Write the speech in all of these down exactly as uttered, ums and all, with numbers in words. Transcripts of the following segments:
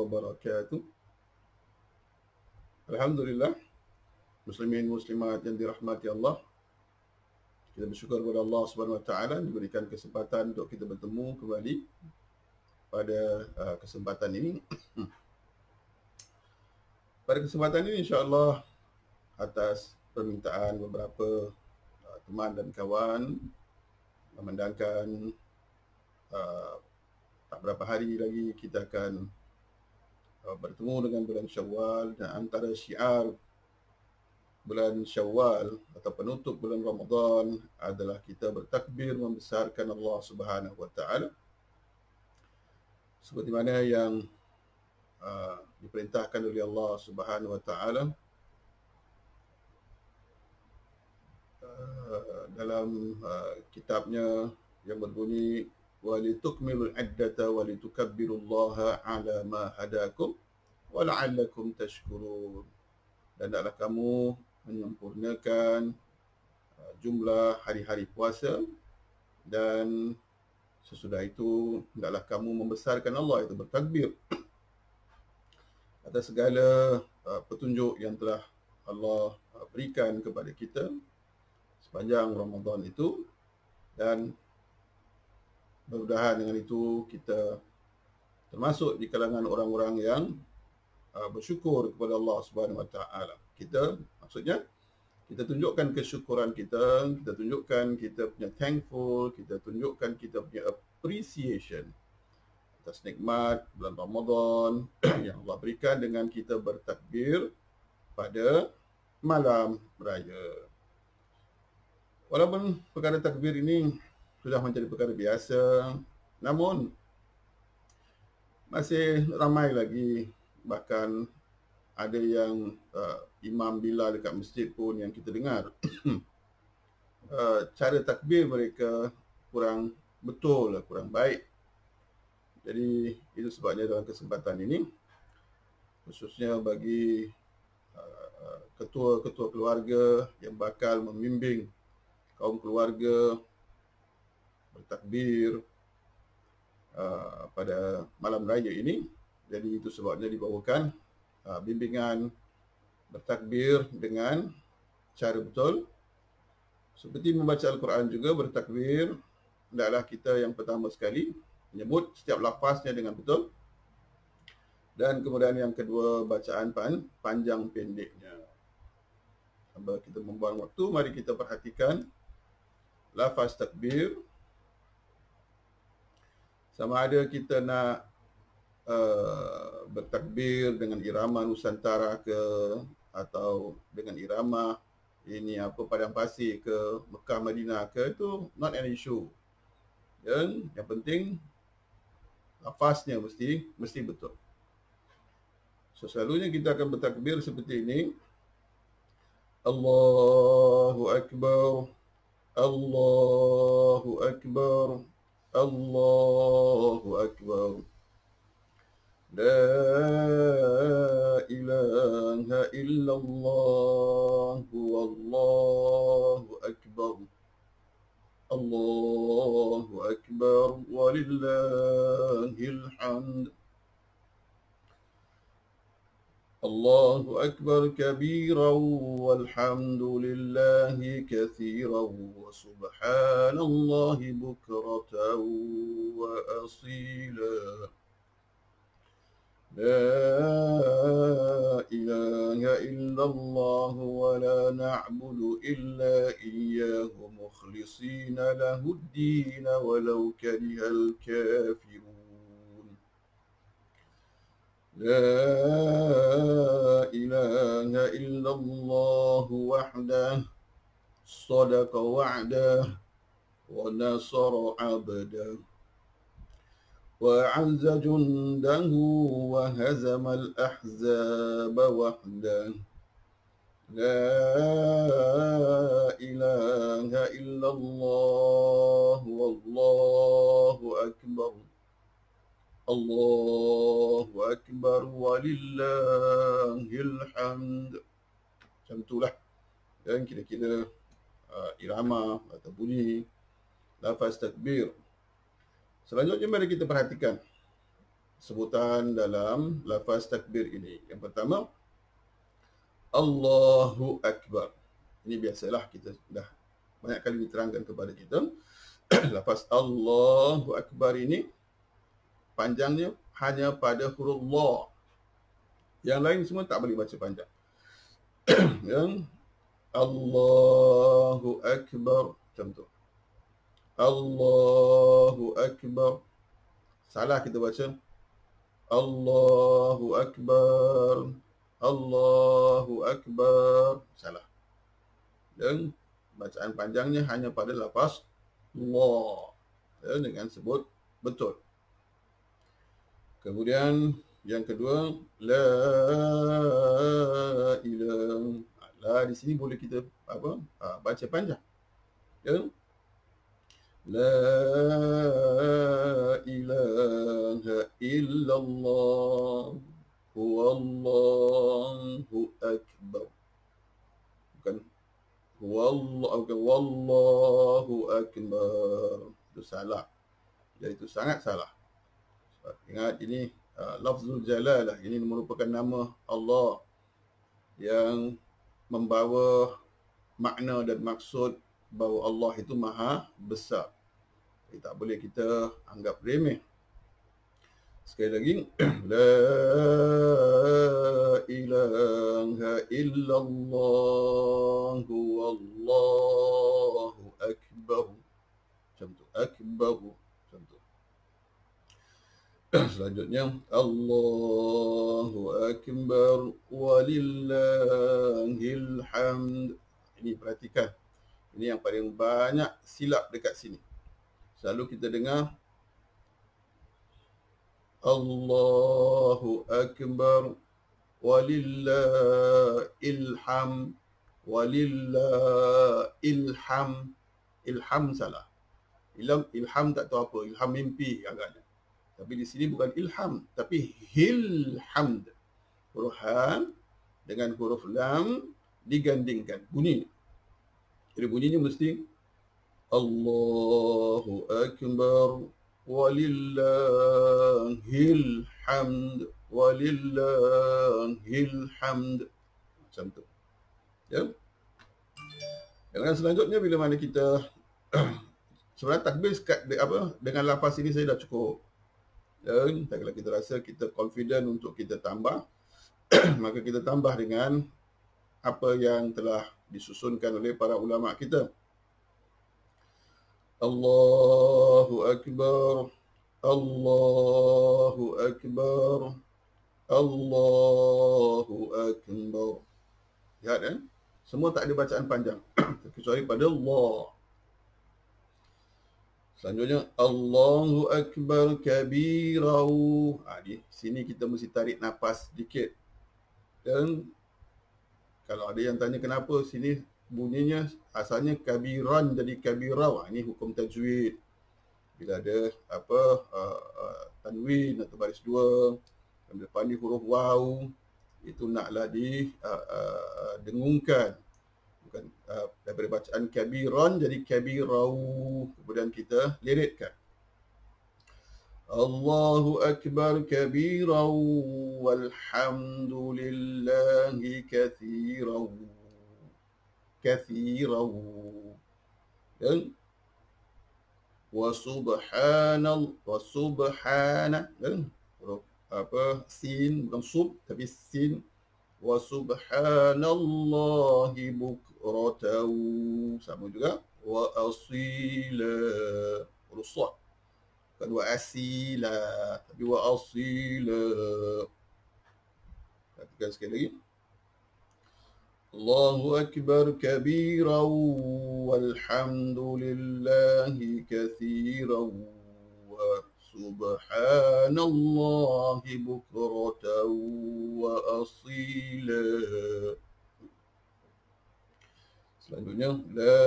wabarakatuh. Alhamdulillah, muslimin muslimat yang dirahmati Allah. Kita bersyukur kepada Allah Subhanahu Wa Taala diberikan kesempatan untuk kita bertemu kembali pada uh, kesempatan ini. Pada kesempatan ini insya-Allah atas permintaan beberapa uh, teman dan kawan, memandangkan uh, tak berapa hari lagi kita akan uh, bertemu dengan bulan Syawal, dan antara syiar bulan Syawal atau penutup bulan Ramadan adalah kita bertakbir membesarkan Allah Subhanahu Wa Taala, seperti mana yang uh, diperintahkan oleh Allah Subhanahu Wa Taala uh, dalam uh, kitabnya yang berbunyi walitukmilul iddata walitukabbirullaha ala ma hadakum wa la'allakum tashkurun. Dan hendaklah kamu menyempurnakan uh, jumlah hari-hari puasa, dan sesudah itu hendaklah kamu membesarkan Allah, itu bertakbir atas segala uh, petunjuk yang telah Allah uh, berikan kepada kita sepanjang Ramadan itu. Dan mudah-mudahan dengan itu kita termasuk di kalangan orang-orang yang uh, bersyukur kepada Allah Subhanahu Wa Taala. Kita maksudnya kita tunjukkan kesyukuran kita, kita tunjukkan kita punya thankful, kita tunjukkan kita punya appreciation atas nikmat bulan Ramadan yang Allah berikan dengan kita bertakbir pada malam raya. Walaupun perkara takbir ini sudah menjadi perkara biasa, namun masih ramai lagi, bahkan ada yang uh, imam Bilal dekat masjid pun yang kita dengar uh, cara takbir mereka kurang betul, kurang baik. Jadi itu sebabnya dalam kesempatan ini, khususnya bagi uh, ketua-ketua keluarga yang bakal membimbing kaum keluarga bertakbir uh, pada malam raya ini, jadi itu sebabnya dibawakan uh, bimbingan bertakbir dengan cara betul. Seperti membaca Al-Quran juga, bertakbir hendaklah kita yang pertama sekali menyebut setiap lafaznya dengan betul, dan kemudian yang kedua bacaan pan, panjang pendeknya. Sambil kita membuang waktu, mari kita perhatikan lafaz takbir. Sama ada kita nak uh, bertakbir dengan irama Nusantara ke, atau dengan irama ini apa Padang Pasir ke, Mekah Madinah ke, itu not an issue. Dan yang penting lafaznya mesti mesti betul. So selalunya kita akan bertakbir seperti ini. Allahu Akbar, Allahu Akbar, Allahu Akbar. La ilaha illallah, wallahu akbar. Allahu akbar walillahil hamd. Allahu akbar kabiran walhamdulillahi katsiran wa subhanallahi bukratan wa asila. La ilaha illallah wa la na'budu illa iyyahu mukhlishina lahuddin walau karihal kafirun. La ilaha illallah wahdah sadaqa wa'dah wa nasara 'abdah وأعز جنده وهزم الأحزاب وحده. لا إله إلا الله والله أكبر. Allahu Akbar walillahil hamd. Macam itulah. Dan kira-kira uh, irama atau bunyi lafaz takbir. Selanjutnya mari kita perhatikan sebutan dalam lafaz takbir ini. Yang pertama, Allahu Akbar. Ini biasalah kita dah banyak kali diterangkan kepada kita. Lafaz Allahu Akbar ini panjangnya hanya pada huruf La. Yang lain semua tak boleh baca panjang. Yang Allahu Akbar, contoh. Allahu Akbar. Salah kita baca Allahu Akbar. Allahu Akbar. Salah. Dan bacaan panjangnya hanya pada lafaz Allah, ya, dengan sebut betul. Kemudian yang kedua, la ilaha. La di sini boleh kita apa? Ha, baca panjang. Ya. La ilaha illallah huwallahu akbar. Bukan Wallahu, wallahu akbar. Itu salah. Jadi itu sangat salah. Ingat ini uh, lafzul jalalah. Ini merupakan nama Allah yang membawa makna dan maksud bahawa Allah itu maha besar. Jadi tak boleh kita anggap remeh. Sekali lagi, la ilaha illallah wallahu akbar. Contoh, akbar. Contoh. Selanjutnya, Allahu akbar walillahil hamd. Ini perhatikan. Ini yang paling banyak silap dekat sini. Selalu kita dengar Allahu akbar walillahil hamd, walillahil hamd. Ilham salah. Ilham, ilham tak tahu apa, ilham mimpi agaknya. Tapi di sini bukan ilham, tapi hilhamd. Huruf ha dengan huruf lam digandingkan bunyi. Jadi bunyinya mesti Allahu akbar walillahil hamd, walillahil hamd. Macam tu. Ya. Yang selanjutnya, bila mana kita sebenarnya takbir apa dengan lafaz ini saya dah cukup. Dan kalau kita rasa kita confident untuk kita tambah, maka kita tambah dengan apa yang telah disusunkan oleh para ulama kita. Allahu akbar, Allahu akbar, Allahu akbar. Lihat kan? Semua tak ada bacaan panjang kecuali pada Allah. Selanjutnya, Allahu akbar kabirau. Ha, di sini kita mesti tarik nafas sedikit. Dan kalau ada yang tanya kenapa sini bunyinya asalnya kabiran jadi kabirau. Ha, ini hukum tajwid. Bila ada apa uh, uh, tanwin atau baris dua, dan depan ni huruf waw, itu naklah di uh, uh, dengungkan. Bukan uh, daripada bacaan kabiran jadi kabirau, kemudian kita liritkan. Allahu akbar kabirau walhamdulillahi katsirau. Katsirau. Dan wa subhanallah, wa subhana, dan huruf apa sin, bukan sub tapi sin. Wa subhanallahi bukratan, sama juga. Wa asila, huruf sad, bukan wa asila tapi wa asila. Perhatikan sekali lagi. Allahu akbar kabiran walhamdulillahi katsiran wa subhanallahi bukratan wa asila. Selanjutnya, la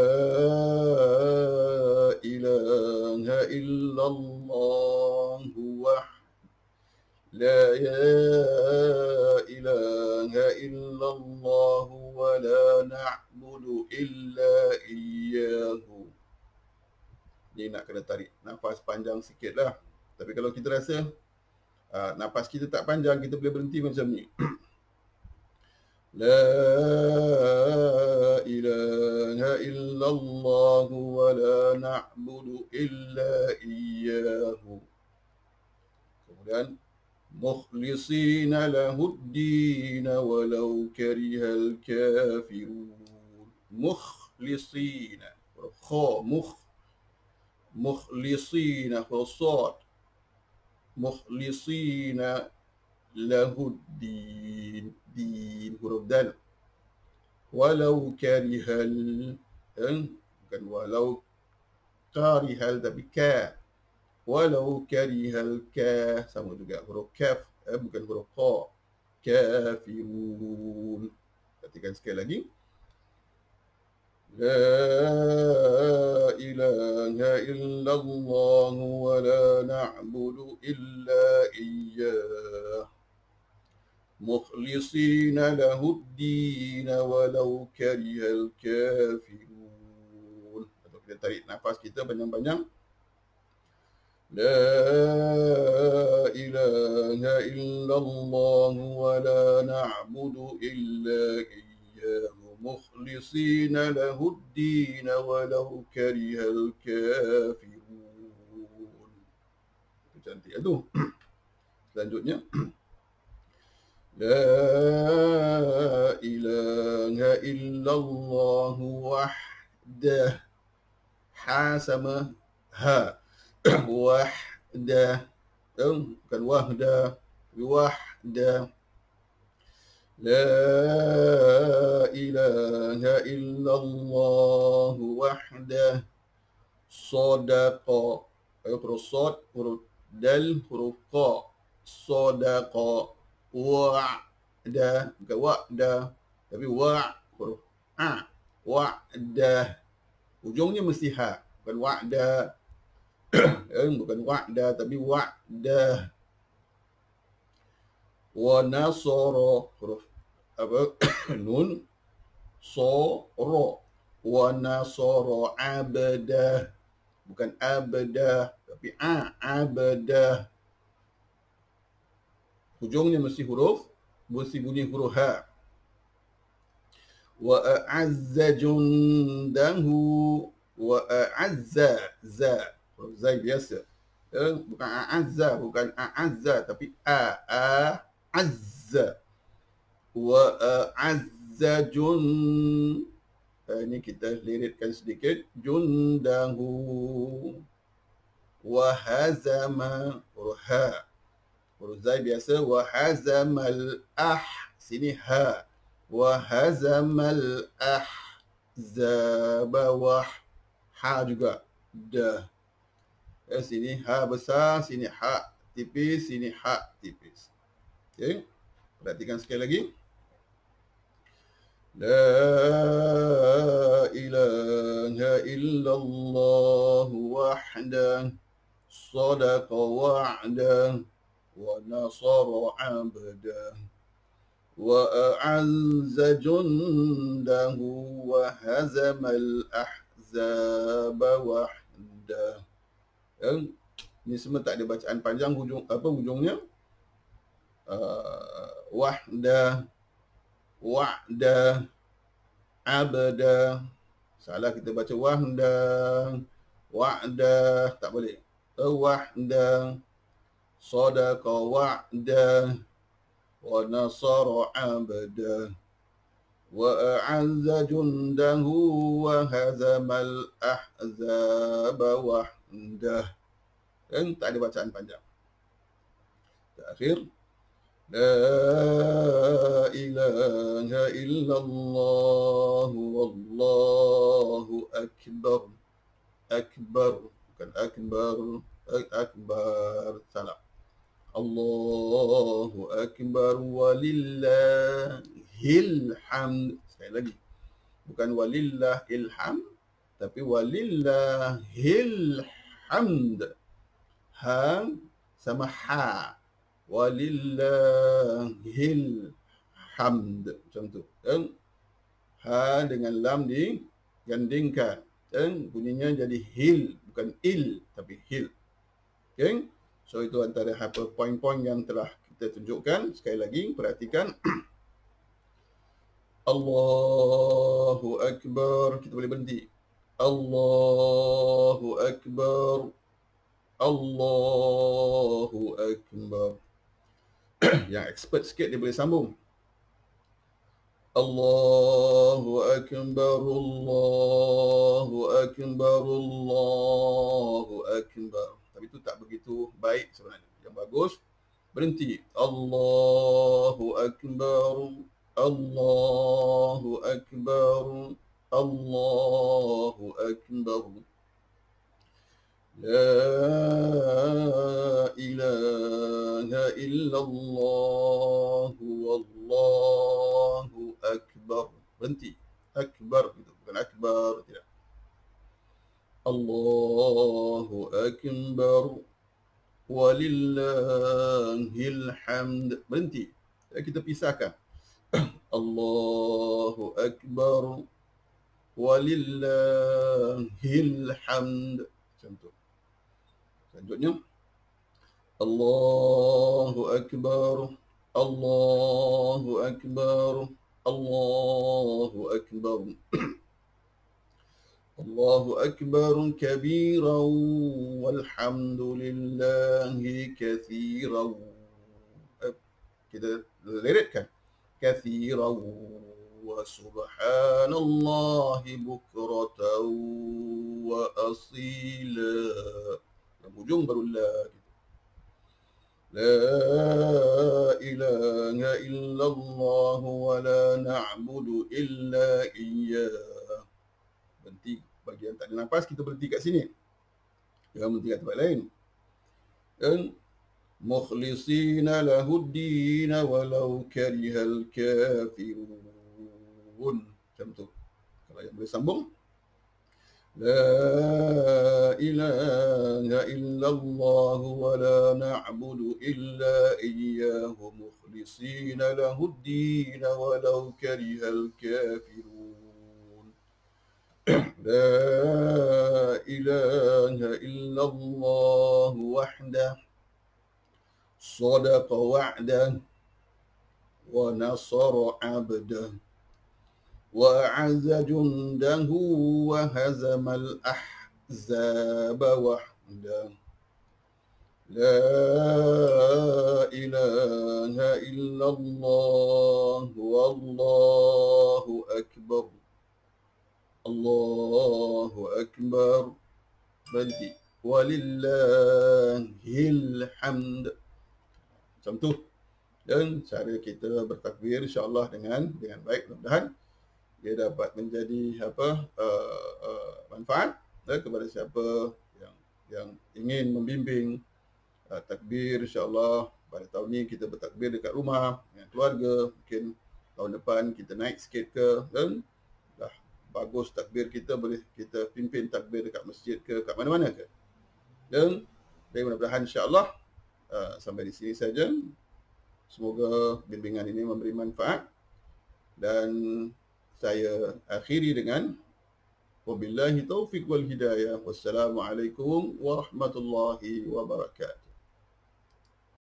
ilaha illallah wah. La ilaha illallah wa la na'budu illa iyyahu. Ini nak kena tarik nafas panjang sikit lah. Tapi kalau kita rasa uh, nafas kita tak panjang, kita boleh berhenti macam ni. La ilaha illallah wa la na'budu illa iyyahu. Kemudian mukhlisina lahuddin walau karihal kafirun. Mukhlisina, kha mukh mukhlisina khosat, mukhlisina lahuddin, din huruf dal, walau karihal, eh, bukan walau karihal tapi ka, walau karihal ka, sama juga huruf kaf, eh, bukan huruf qa, kafirun. Perhatikan sekali lagi. La ilaha illallah wa la na'budu illa iyyah mukhlisina lahuddin walau karihal kafirun. Atau kita tarik nafas kita banyak-banyak. La ilaha illallah wa la na'budu illa iyyah mukhlisina lahuddin walau karihal kafirun. Itu cantik tu. Selanjutnya, la ilaha illallah wahdah, ha sama ha, wahdah, bukan wahdah, wahdah. La ilaha illallah wahdah, sadaqa, huruf sad, huruf dal, huruf qa, sadaqa, wa'da, bukan wa'da, tapi wa', huruf a, wa'dah, ujungnya mesti ha, bukan wa'da, bukan wa'da, tapi wa'dah. Wa nasara, huruf apa, nun, so, ro, wa nasara abdah, bukan abdah, tapi a, abdah. Hujungnya mesti huruf, mesti bunyi huruf ha. Wa a'azza jundahu, wa a'azza, za, huruf zai biasa. Eh, bukan a'azza, bukan a'azza, tapi a, a, azza. Wa a'azza jun, uh, ini kita liritkan sedikit, jundahu. Wa hazama, huruf ha, huruf zai biasa. Wa hazamal ah, sini ha. Wa hazamal ahzaba, wah, ha juga, dah. Eh, sini ha besar, sini ha tipis, sini ha tipis. Okey, perhatikan sekali lagi. La ilaha illallah wahdah, sadaqa wa'dah, wa nasara abdah, wa a'azza jundahu, wa hazamal ahzaba wahdah. Yang ini semua tak ada bacaan panjang, hujung apa hujungnya? Uh, wahda, wa'da, abda. Salah kita baca wahda, wa'da, tak boleh. Wahda, sadaqa wa'da, wa nasara abda, wa a'azza jundahu, wa hazamal ahzaba wahda. Dan tak ada bacaan panjang. Terakhir, la ilaha illallah wallahu akbar. Akbar, bukan akbar, akbar, salah. Allahu akbar walillahil hamd. Sekali lagi, bukan walillahil hamd, tapi walillahil hamd. Ha sama ha, walillahil hamd, macam tu. Dan ha dengan lam digandingkan, dan bunyinya jadi hil, bukan il, tapi hil. Okay? So itu antara apa poin-poin yang telah kita tunjukkan. Sekali lagi perhatikan. Allahu Akbar. Kita boleh berhenti. Allahu Akbar. Allahu Akbar. Yang expert sikit dia boleh sambung. Allahu Akbar. Allahu Akbar. Allahu Akbar. Tapi itu tak begitu baik sebenarnya. Yang bagus berhenti. Allahu Akbar. Allahu Akbar. Allahu Akbar. La ilaha illallah wallahu akbar. Berhenti. Akbar itu bukan akbar, tidak. Allahu akbar walillahil hamd. Berhenti. Kita pisahkan. Allahu akbar walillahil hamd. Macam tu. Selanjutnya, Allahu Akbar, Allahu Akbar, Allahu Akbar. Allahu Akbar kabiran walhamdulillahi kathiran. Kita liritkan. Kathiran wa subhanallahi bukratan wa asila. Yang ujung baru la. La ilaha illallah wa la na'budu illa iyyah. Berhenti. Bagi yang tak ada nafas, kita berhenti kat sini. Jangan berhenti kat tempat lain. Dan mukhlisina lahuddin walau karihal kafirun. Macam tu. Kalau yang boleh sambung. La ilaha illallah wa la na'budu illa iyyahu mukhlisina lahuddin walau karihal kafirun. La ilaha illallah wahdah sadaqa wa'dah wa nasara 'abdah وأعز جنده وهزم الأحزاب وحده لا إله إلا الله والله أكبر الله أكبر berhenti walillahil hamd. Macam tu. Dan cara kita bertakbir insya-Allah dengan dengan baik, mudah-mudahan dia dapat menjadi apa uh, uh, manfaat uh, kepada siapa yang yang ingin membimbing uh, takbir. InsyaAllah pada tahun ni kita bertakbir dekat rumah dengan keluarga. Mungkin tahun depan kita naik sikit ke, dan dah bagus takbir kita, boleh kita pimpin takbir dekat masjid ke, kat mana-mana ke. Dan jadi mudah-mudahan insyaAllah uh, sampai di sini saja. Semoga bimbingan ini memberi manfaat, dan saya akhiri dengan wabillahi taufiq wal hidayah. Wassalamualaikum warahmatullahi wabarakatuh.